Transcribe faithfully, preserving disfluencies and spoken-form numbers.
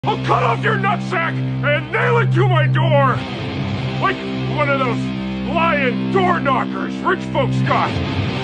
I'll cut off your nutsack and nail it to my door! Like one of those lion door knockers rich folks got!